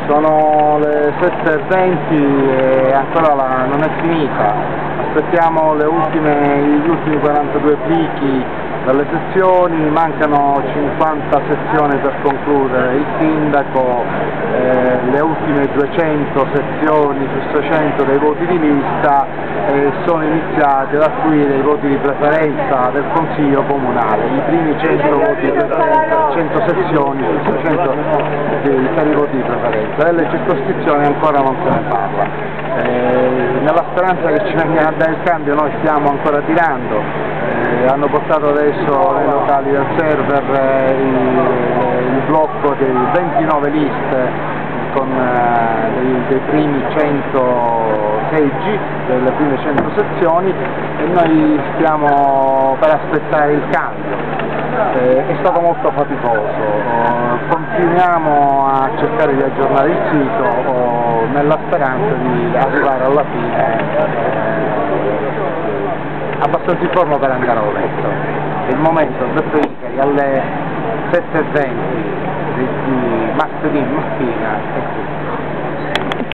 Sono le 7:20 e ancora non è finita. Aspettiamo gli ultimi 42 plichi dalle sezioni, mancano 50 sezioni per concludere. Il sindaco, le ultime 200 sezioni su 600 dei voti di lista sono iniziati ad affluire i voti di preferenza del Consiglio Comunale. I primi 100 voti di preferenza, 100 sezioni su 600 per i voti di preferenza. Delle circoscrizioni ancora non se ne parla. Nella speranza che ci venga a dare il cambio noi stiamo ancora tirando. Hanno portato adesso nei locali del server il blocco dei 29 liste con dei primi 100 seggi, delle prime 100 sezioni, e noi stiamo per aspettare il cambio. È stato molto faticoso, continuiamo a cercare di aggiornare il sito nella speranza di arrivare alla fine abbastanza in forma per andare a letto. Il momento, detto ieri, alle 7:20 di martedì mattina è tutto.